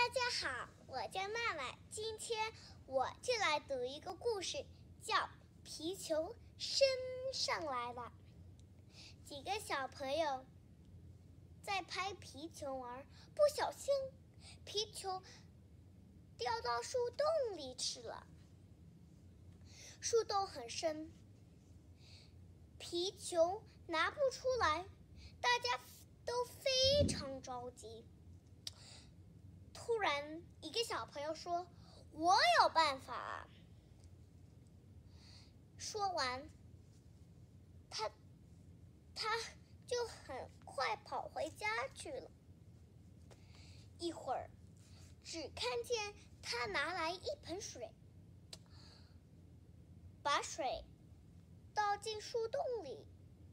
大家好，我叫娜娜，今天我就来读一个故事，叫《皮球升上来了》。几个小朋友在拍皮球玩，不小心皮球掉到树洞里去了。树洞很深，皮球拿不出来，大家都非常着急。突然，一个小朋友说：“我有办法。”说完，他就很快跑回家去了。一会儿，只看见他拿来一盆水，把水倒进树洞里。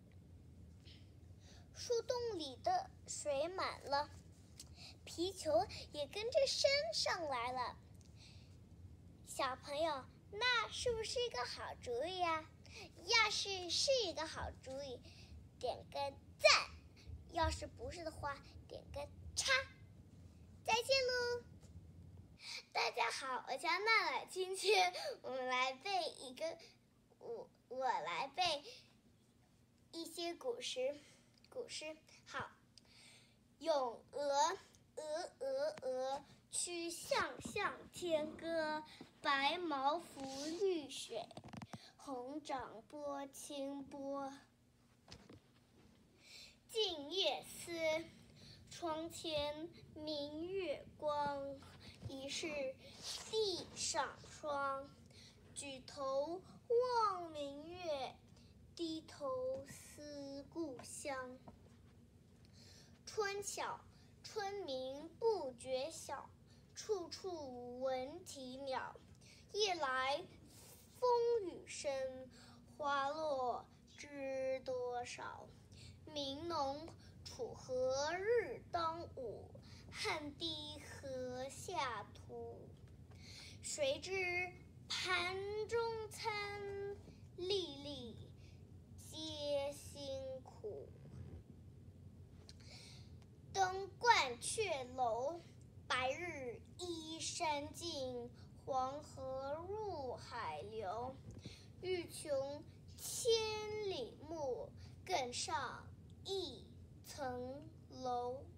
树洞里的水满了，皮球也跟着升上来了。小朋友，那是不是一个好主意呀？要是是一个好主意，点个赞；要是不是的话，点个叉。再见喽！大家好，我叫娜娜，今天我们来背我来背一些古诗。好，咏鹅，鹅，曲项向天歌。白毛浮绿水，红掌拨清波。静夜思，窗前明月光。疑是地上霜。举头望明月，低头思故乡。春晓，春鸣不觉晓，处处闻啼鸟。夜来风雨声，花落知多少。悯农处禾日当午，汗滴禾下土。谁知盘中餐，粒粒皆辛苦。登鹳雀楼，白日依山尽，黄河入海流。欲穷千里目，更上一层楼。